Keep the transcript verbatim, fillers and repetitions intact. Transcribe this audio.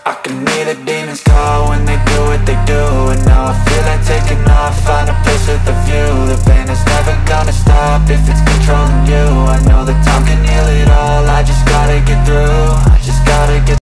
I can hear the demons call when they do what they do. And now I feel like taking off, find a place with a view. The pain is never gonna stop if it's controlling you. I know that time can heal it all.